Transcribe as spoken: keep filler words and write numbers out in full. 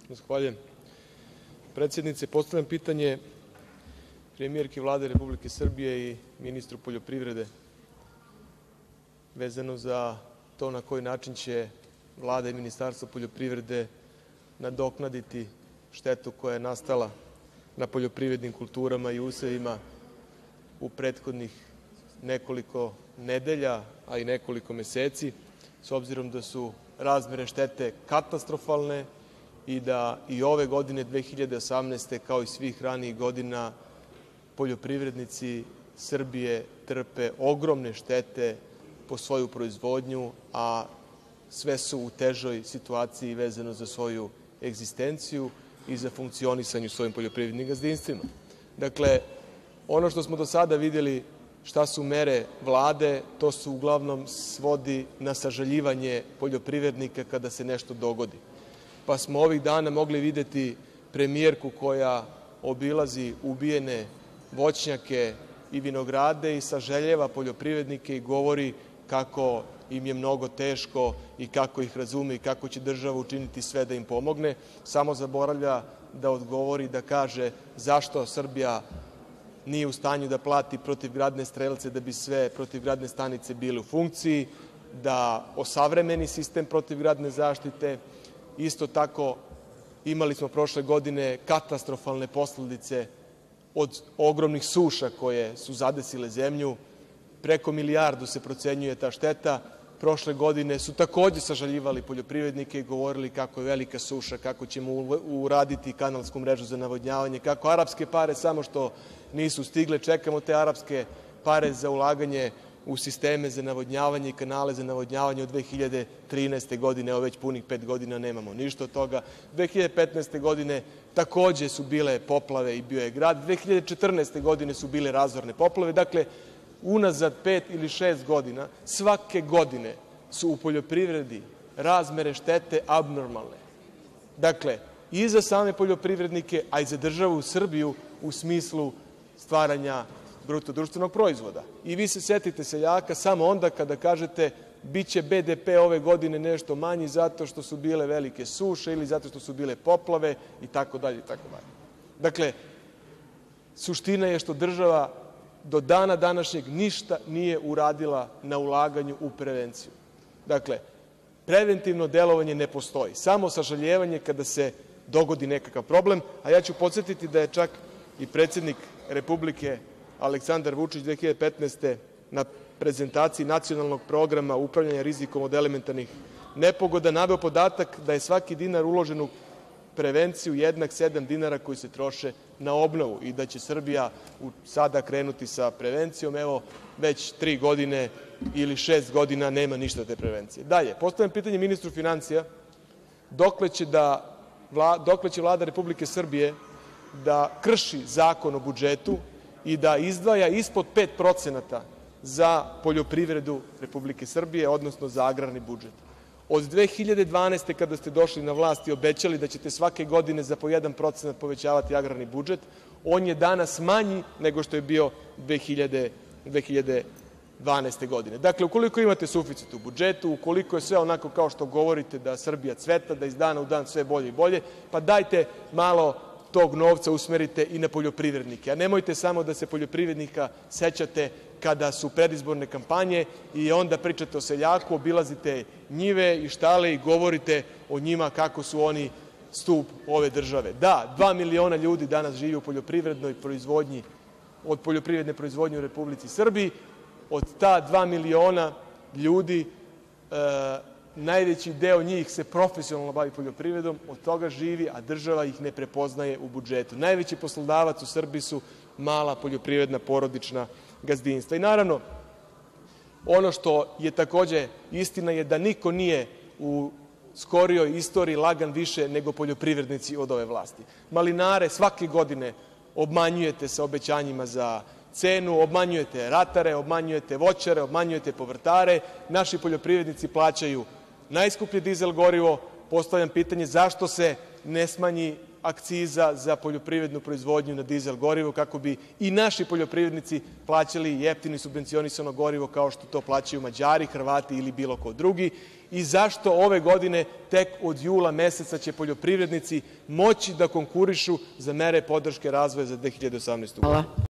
Zahvaljujem. Predsednice, postavljam pitanje premijerki Vlade Republike Srbije i ministru poljoprivrede vezano za to na koji način će Vlada i Ministarstvo poljoprivrede nadoknaditi štetu koja je nastala na poljoprivrednim kulturama i usevima u prethodnih nekoliko nedelja, a i nekoliko meseci, s obzirom da su razmere štete katastrofalne i da i ove godine, dve hiljade osamnaeste, kao i svih ranijih godina, poljoprivrednici Srbije trpe ogromne štete po svoju proizvodnju, a sve su u težoj situaciji vezano za svoju egzistenciju i za funkcionisanje u svojim poljoprivrednim gazdinstvima. Dakle, ono što smo do sada videli šta su mere Vlade, to se uglavnom svodi na sažaljivanje poljoprivrednika kada se nešto dogodi. Pa smo ovih dana mogli videti premijerku koja obilazi ubijene voćnjake i vinograde i sažaljeva poljoprivrednike i govori kako im je mnogo teško i kako ih razume i kako će država učiniti sve da im pomogne. Samo zaboravlja da odgovori, da kaže zašto Srbija nije u stanju da plati protivgradne strelce da bi sve protivgradne stanice bile u funkciji, da osavremeni sistem protivgradne zaštite. Isto tako, imali smo prošle godine katastrofalne posledice od ogromnih suša koje su zadesile zemlju. Preko milijardu se procenjuje ta šteta. Prošle godine su takođe sažaljivali poljoprivrednike i govorili kako je velika suša, kako ćemo uraditi kanalsku mrežu za navodnjavanje, kako arapske pare samo što nisu stigle. Čekamo te arapske pare za ulaganje u sisteme za navodnjavanje i kanale za navodnjavanje od dve hiljade trinaeste. godine, evo već punih pet godina nemamo ništa od toga. dve hiljade petnaeste. godine takođe su bile poplave i bio je grad. dve hiljade četrnaeste. godine su bile razorne poplave. Dakle, unazad pet ili šest godina, svake godine su u poljoprivredi razmere štete abnormalne. Dakle, i za same poljoprivrednike, a i za državu Srbiju u smislu stvaranja bruto društvenog proizvoda. I vi se setite seljaka samo onda kada kažete biće be de pe ove godine nešto manji zato što su bile velike suše ili zato što su bile poplave itd. Dakle, suština je što država do dana današnjeg ništa nije uradila na ulaganju u prevenciju. Dakle, preventivno delovanje ne postoji, samo sažaljevanje kada se dogodi nekakav problem, a ja ću podsetiti da je čak i predsednik Republike Aleksandar Vučić dve hiljade petnaeste. na prezentaciji Nacionalnog programa upravljanja rizikom od elementarnih nepogoda naveo podatak da je svaki dinar uložen u prevenciju jednak sedam dinara koji se troše na obnovu i da će Srbija sada krenuti sa prevencijom. Evo, već tri godine ili šest godina nema ništa od te prevencije. Dalje, postavljam pitanje ministru finansija dokle će, da, dokle će Vlada Republike Srbije da krši Zakon o budžetu i da izdvaja ispod pet procenata za poljoprivredu Republike Srbije, odnosno za agrarni budžet. Od dve hiljade dvanaeste. kada ste došli na vlast i obećali da ćete svake godine za po jedan procenat povećavati agrarni budžet, on je danas manji nego što je bio dve hiljade dvanaeste. godine. Dakle, ukoliko imate suficit u budžetu, ukoliko je sve onako kao što govorite da Srbija cveta, da iz dana u dan sve bolje i bolje, pa dajte malo tog novca usmerite i na poljoprivrednike, a nemojte samo da se poljoprivrednika sećate kada su predizborne kampanje i onda pričate o seljaku, obilazite njive i štale i govorite o njima kako su oni stub ove države. Da, dva miliona ljudi danas živi u poljoprivrednoj proizvodnji, od poljoprivredne proizvodnje u Republici Srbiji. Od ta dva miliona ljudi najveći deo njih se profesionalno bavi poljoprivredom, od toga živi, a država ih ne prepoznaje u budžetu. Najveći poslodavac u Srbiji su mala poljoprivredna porodična gazdinstva. I naravno, ono što je takođe istina je da niko nije u skorijoj istoriji lagan više nego poljoprivrednici od ove vlasti. Malinare svake godine obmanjujete sa obećanjima za cenu, obmanjujete ratare, obmanjujete voćare, obmanjujete povrtare. Naši poljoprivrednici plaćaju najskuplje dizel gorivo. Postavljam pitanje zašto se ne smanji akciza za poljoprivrednu proizvodnju na dizel gorivo, kako bi i naši poljoprivrednici plaćali jeftino i subvencionisano gorivo kao što to plaćaju Mađari, Hrvati ili bilo ko drugi? I zašto ove godine tek od jula meseca će poljoprivrednici moći da konkurišu za mere podrške razvoja za dve hiljade osamnaestu. godinu?